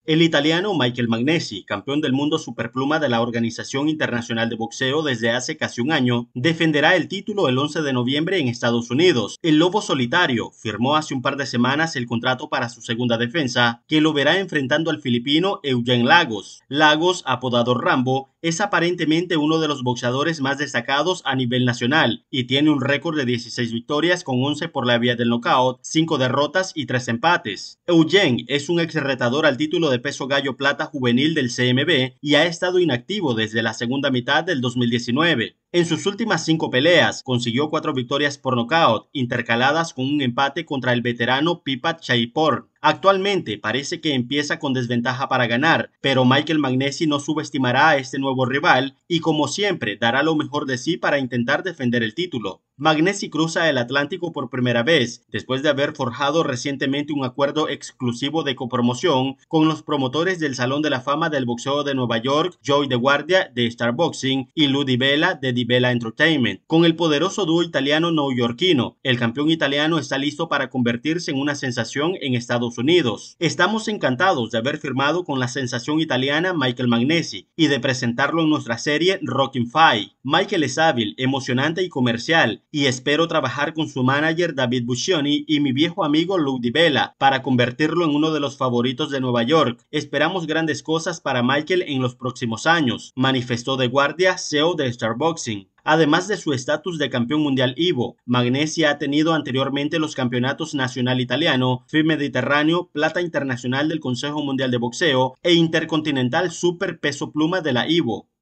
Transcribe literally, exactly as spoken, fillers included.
El italiano Michael Magnesi, campeón del mundo superpluma de la Organización Internacional de Boxeo desde hace casi un año, defenderá el título el once de noviembre en Estados Unidos. El lobo solitario firmó hace un par de semanas el contrato para su segunda defensa, que lo verá enfrentando al filipino Eugene Lagos. Lagos, apodado Rambo, es aparentemente uno de los boxeadores más destacados a nivel nacional y tiene un récord de dieciséis victorias con once por la vía del knockout, cinco derrotas y tres empates. Eugene es un ex retador al título de peso gallo plata juvenil del C M B y ha estado inactivo desde la segunda mitad del dos mil diecinueve. En sus últimas cinco peleas, consiguió cuatro victorias por nocaut, intercaladas con un empate contra el veterano Pipat Chaiporn. Actualmente parece que empieza con desventaja para ganar, pero Michael Magnesi no subestimará a este nuevo rival y, como siempre, dará lo mejor de sí para intentar defender el título. Magnesi cruza el Atlántico por primera vez, después de haber forjado recientemente un acuerdo exclusivo de copromoción con los promotores del Salón de la Fama del Boxeo de Nueva York, Joey DeGuardia de Star Boxing y Lou DiBella de DiBella Entertainment. Con el poderoso dúo italiano-neoyorquino, el campeón italiano está listo para convertirse en una sensación en Estados Unidos. Estamos encantados de haber firmado con la sensación italiana Michael Magnesi y de presentarlo en nuestra serie Rockin' Fight. Michael es hábil, emocionante y comercial, y espero trabajar con su manager David Buscioni y mi viejo amigo Lou DiBella para convertirlo en uno de los favoritos de Nueva York. Esperamos grandes cosas para Michael en los próximos años, manifestó DeGuardia, C E O de Star Boxing. Además de su estatus de campeón mundial Ivo, Magnesi ha tenido anteriormente los campeonatos nacional italiano, F I B Mediterráneo, plata internacional del Consejo Mundial de Boxeo e intercontinental super peso pluma de la Ivo.